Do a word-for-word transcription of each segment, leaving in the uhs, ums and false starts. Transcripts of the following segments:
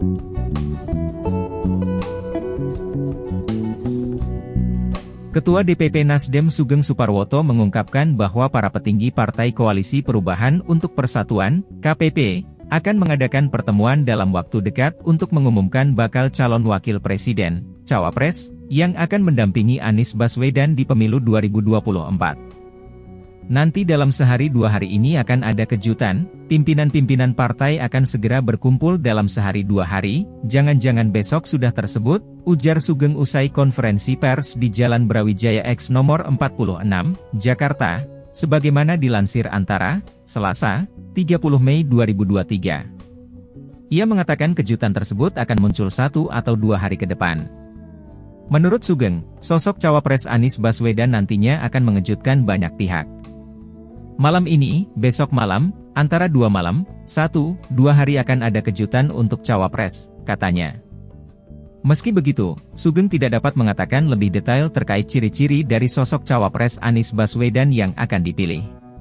Ketua D P P Nasdem Sugeng Suparwoto mengungkapkan bahwa para petinggi Partai Koalisi Perubahan untuk Persatuan, K P P, akan mengadakan pertemuan dalam waktu dekat untuk mengumumkan bakal calon wakil presiden, cawapres, yang akan mendampingi Anies Baswedan di pemilu dua ribu dua puluh empat. Nanti dalam sehari dua hari ini akan ada kejutan, pimpinan-pimpinan partai akan segera berkumpul dalam sehari dua hari, jangan-jangan besok sudah tersebut, ujar Sugeng usai konferensi pers di Jalan Brawijaya X nomor empat puluh enam, Jakarta, sebagaimana dilansir Antara, Selasa, tiga puluh Mei dua ribu dua puluh tiga. Ia mengatakan kejutan tersebut akan muncul satu atau dua hari ke depan. Menurut Sugeng, sosok cawapres Anies Baswedan nantinya akan mengejutkan banyak pihak. Malam ini, besok malam, antara dua malam, satu, dua hari akan ada kejutan untuk cawapres, katanya. Meski begitu, Sugeng tidak dapat mengatakan lebih detail terkait ciri-ciri dari sosok cawapres Anies Baswedan yang akan dipilih.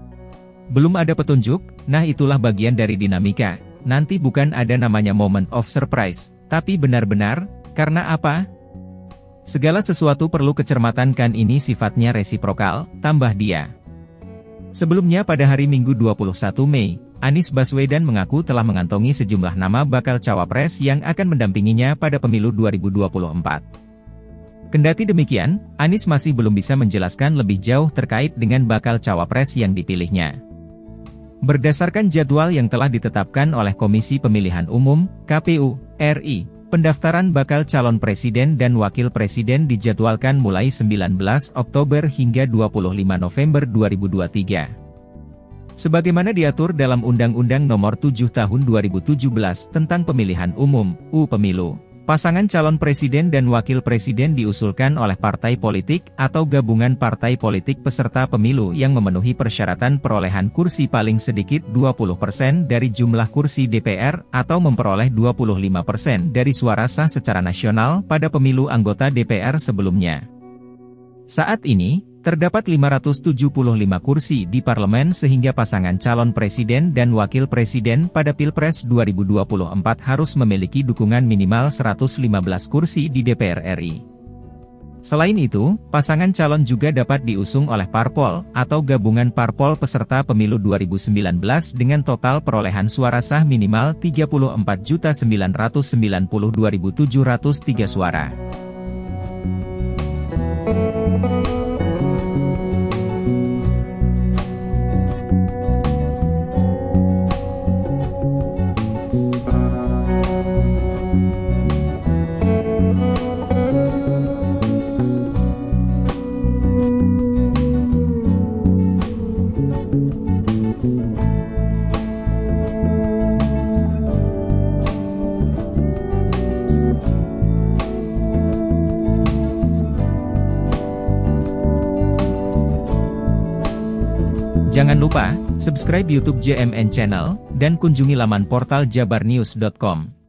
Belum ada petunjuk, nah itulah bagian dari dinamika, nanti bukan ada namanya moment of surprise, tapi benar-benar, karena apa? Segala sesuatu perlu kecermatan kan ini sifatnya resiprokal, tambah dia. Sebelumnya pada hari Minggu dua puluh satu Mei, Anies Baswedan mengaku telah mengantongi sejumlah nama bakal cawapres yang akan mendampinginya pada pemilu dua ribu dua puluh empat. Kendati demikian, Anies masih belum bisa menjelaskan lebih jauh terkait dengan bakal cawapres yang dipilihnya. Berdasarkan jadwal yang telah ditetapkan oleh Komisi Pemilihan Umum, K P U, R I, pendaftaran bakal calon presiden dan wakil presiden dijadwalkan mulai sembilan belas Oktober hingga dua puluh lima November dua ribu dua puluh tiga. Sebagaimana diatur dalam Undang-Undang Nomor tujuh Tahun dua ribu tujuh belas tentang Pemilihan Umum, U U Pemilu, pasangan calon presiden dan wakil presiden diusulkan oleh partai politik atau gabungan partai politik peserta pemilu yang memenuhi persyaratan perolehan kursi paling sedikit dua puluh persen dari jumlah kursi D P R atau memperoleh dua puluh lima persen dari suara sah secara nasional pada pemilu anggota D P R sebelumnya. Saat ini, terdapat lima ratus tujuh puluh lima kursi di parlemen sehingga pasangan calon presiden dan wakil presiden pada Pilpres dua ribu dua puluh empat harus memiliki dukungan minimal seratus lima belas kursi di D P R R I. Selain itu, pasangan calon juga dapat diusung oleh parpol atau gabungan parpol peserta pemilu dua ribu sembilan belas dengan total perolehan suara sah minimal tiga puluh empat juta sembilan ratus sembilan puluh dua ribu tujuh ratus tiga suara. Jangan lupa, subscribe YouTube J M N Channel, dan kunjungi laman portal jabarnews dot com.